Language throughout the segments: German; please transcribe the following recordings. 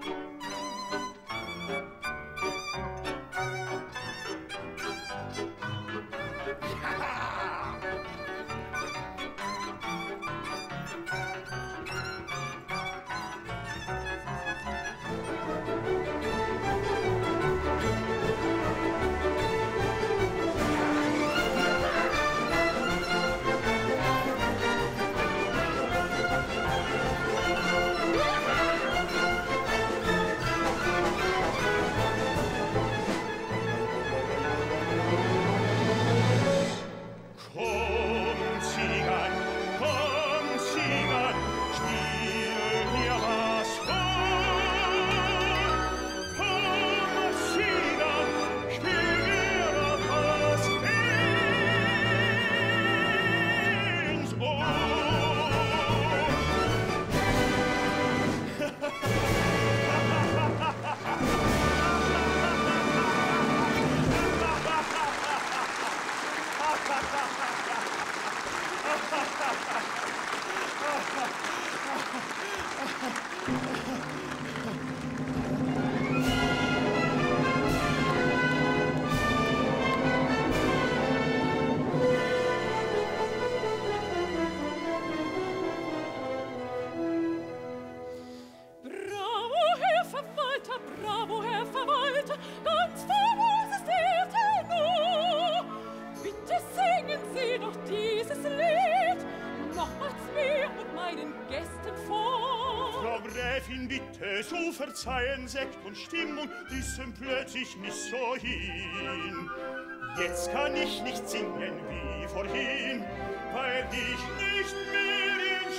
Bravo, Herr Verwalter, ganz famos ist der Tenor. Bitte singen Sie doch dieses Lied nochmals mir und meinen Gästen vor. Frau Gräfin, bitte, so verzeihen, Sekt und Stimmung rissen plötzlich nicht so hin. Jetzt kann ich nicht singen wie vorhin, weil ich nicht mehr in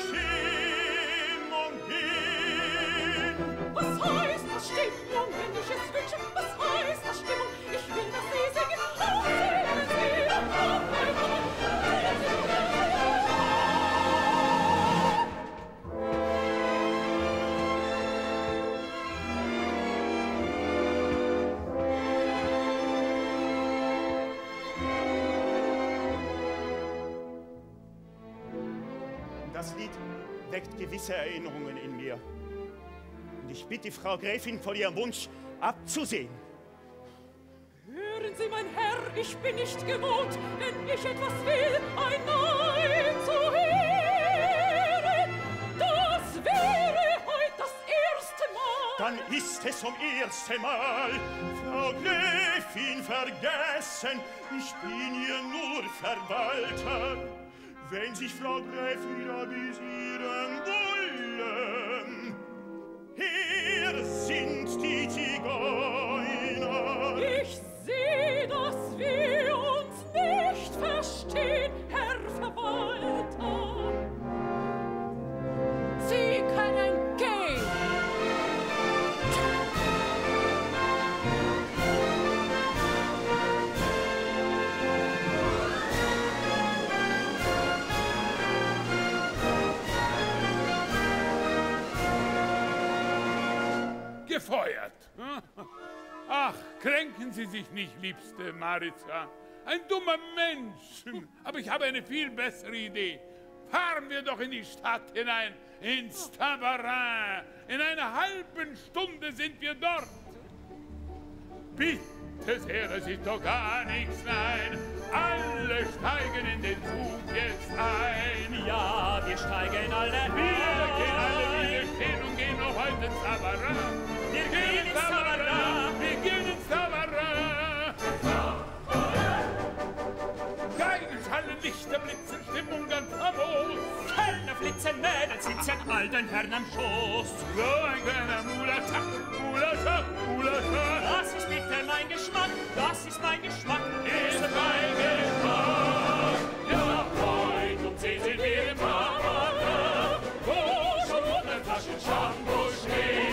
Stimmung bin. Was heißt das Stimmung, wenn ich es wünsche? Was heißt das Stimmung? Ich will, dass Sie singen. Oh, singen Sie, oh, Das Lied weckt gewisse Erinnerungen in mir. Und ich bitte die Frau Gräfin von ihrem Wunsch abzusehen. hören Sie, mein Herr, ich bin nicht gewohnt, wenn ich etwas will, ein Nein zu hören. Das wäre heut das erste Mal. Dann ist es zum ersten Mal. Frau Gräfin, vergessen, ich bin hier nur Verwalter. Wenn sich Frau Gräfin amüsieren wollen, hier sind die Zigeuner. Ich seh, dass wir uns nicht verstehen, Herr Verwalter. Sie können gehen. Gefeuert. Ach, kränken Sie sich nicht, liebste Maritza. Ein dummer Mensch. Aber ich habe eine viel bessere Idee. Fahren wir doch in die Stadt hinein, ins Tabarin. In einer halben Stunde sind wir dort. Bitte sehr, das ist doch gar nichts, nein. Alle steigen in den Zug jetzt ein. Ja, wir steigen alle ein. Wir gehen alle, wie wir stehen und gehen noch heute ins Tabarin. Wir gehen ins Tabarin. Wir gehen ins Tabarin. Geigenschallen, Lichter, Blitzen, Stimmung ganz famos. Kellner flitzen, Mädel sitzen, all den Herren am Schoß. So ein kleiner Mulaschak, Mulaschak, Mulaschak. Das ist bitte mein Geschmack, das ist mein Geschmack. Ist mein Geschmack. Ja, heute um 10 sind wir im Tabarin, wo schon 100 Flaschen Shampoo stehen.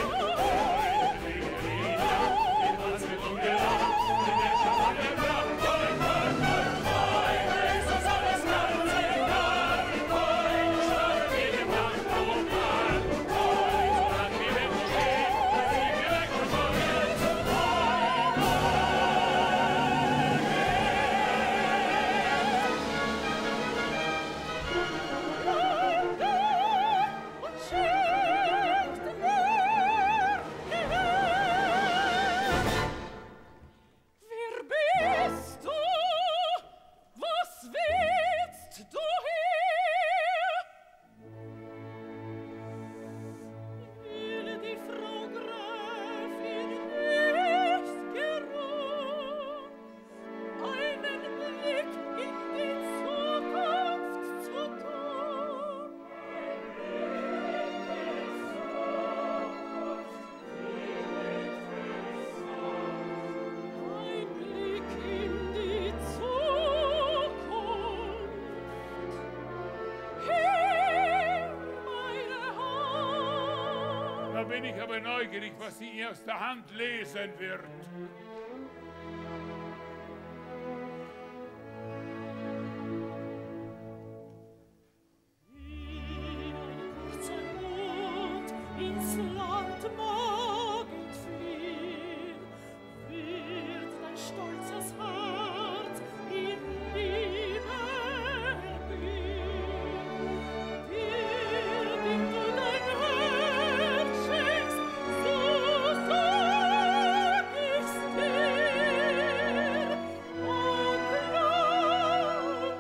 bin ich aber neugierig, was sie ihr aus der Hand lesen wird. Ins Land magend fliehen, wird dein stolzes Herz in Liebe erglühen. Dir, dem du dein Herz schenkst, so sag ich's dir, und glaube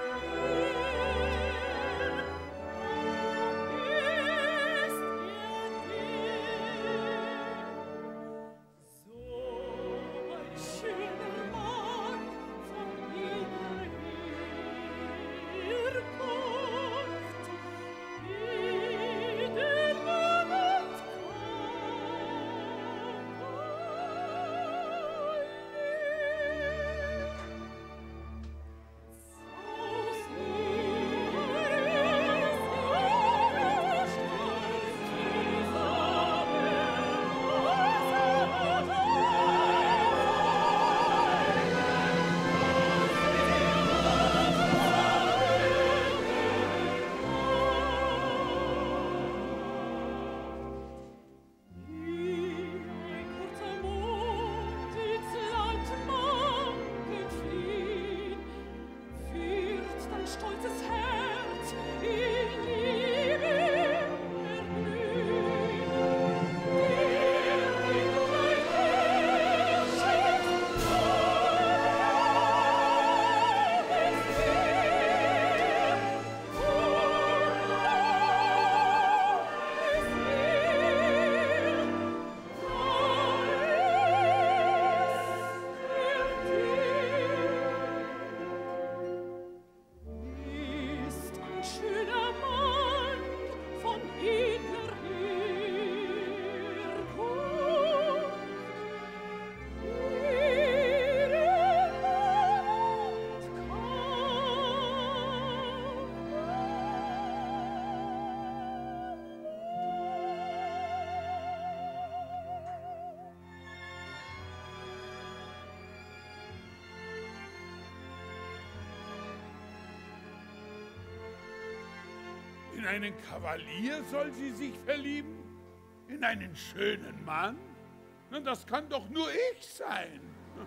In einen Kavalier soll sie sich verlieben? In einen schönen Mann? Nun, das kann doch nur ich sein.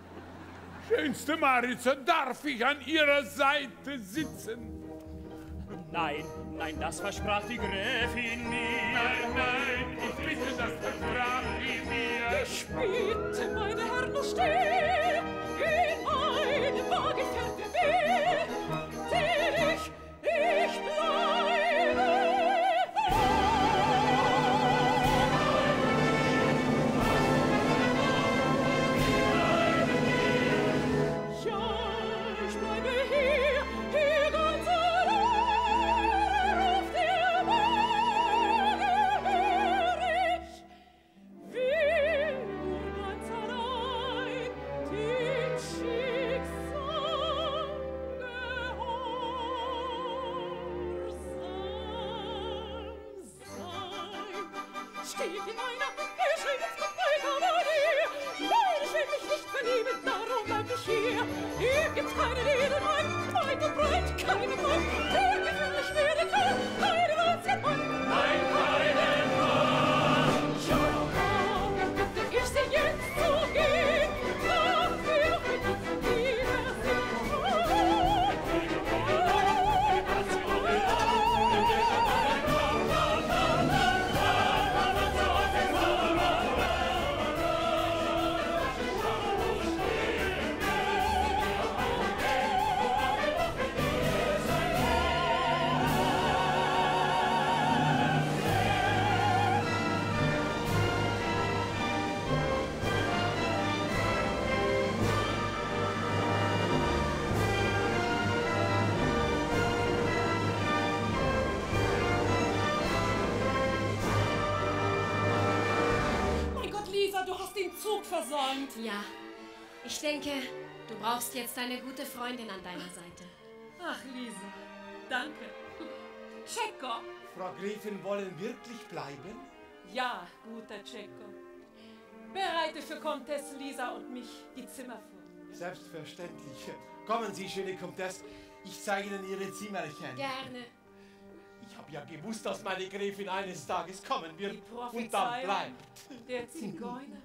Schönste Maritza, darf ich an Ihrer Seite sitzen? Nein, nein, das versprach die Gräfin mir. Nein, nein, ich bitte, das versprach sie mir. Ich bitte, meine Herren, nur still, in meine Waagefährte will, denn ich bleibe. Steht in einer erscheinensgott bei Kavalier. Nein, ich will mich nicht verlieben, darum bleib ich hier. Hier gibt's keinen Edelmann, weit und breit, keine Mann, der gefährlich werden kann, keine Wahnsinnmann. Nein, keinen Mann. Ja, dann bitte ich Sie jetzt zu gehen, dafür will ich von Wiedersehen. Zug versäumt. Ja, ich denke, du brauchst jetzt eine gute Freundin an deiner Seite. Ach, Lise, danke. Checker. Frau Gräfin wollen wirklich bleiben? Ja, guter Cecco. Bereite für Comtesse Lisa und mich die Zimmer vor. Selbstverständlich. Kommen Sie, schöne Comtesse. Ich zeige Ihnen Ihre Zimmerchen. Gerne. Ich habe ja gewusst, dass meine Gräfin eines Tages kommen wird Die und dann Prophezeiung bleibt. der Zigeuner.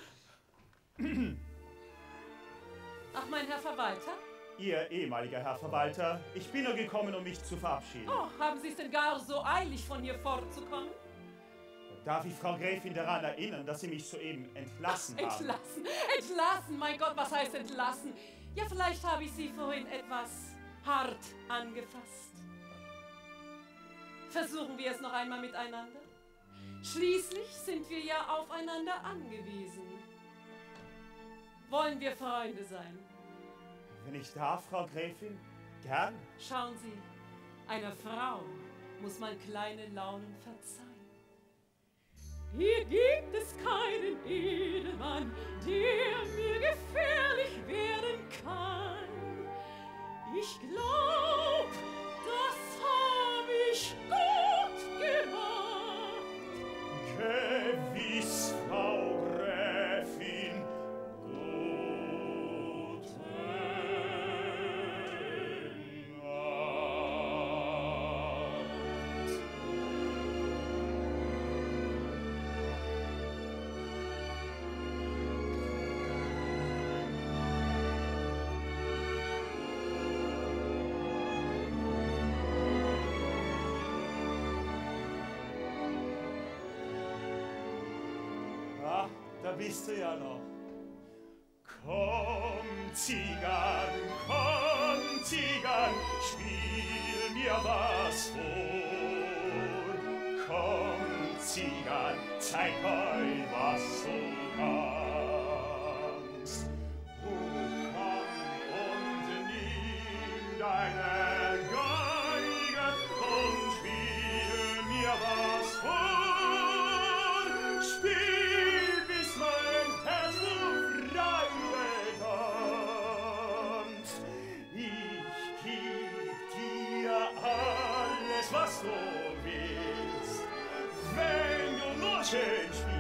Ach, mein Herr Verwalter? Ihr ehemaliger Herr Verwalter, ich bin nur gekommen, um mich zu verabschieden. Oh, haben Sie es denn gar so eilig, von hier fortzukommen? Darf ich Frau Gräfin daran erinnern, dass Sie mich soeben entlassen haben? Entlassen, entlassen, mein Gott, was heißt entlassen? Ja, vielleicht habe ich Sie vorhin etwas hart angefasst. Versuchen wir es noch einmal miteinander? Schließlich sind wir ja aufeinander angewiesen. Wollen wir Freunde sein? Wenn ich darf, Frau Gräfin, gern. Schauen Sie, einer Frau muss man kleine Launen verzeihen. Hier gibt es keinen Edelmann, der mir gefährlich werden kann. Ich glaub, das hab ich gut gemacht. Gewiss, Frau Gräfin, da bist du ja noch. Komm, Zigan, spiel mir was vor. Komm, Zigan, zeig euch, was du kannst. Komm und nimm deine Geige und spiel mir was vor. Spiel, bis mein Herz so frei tanzt. Ich geb dir alles, was du willst, wenn du nur schön spielst.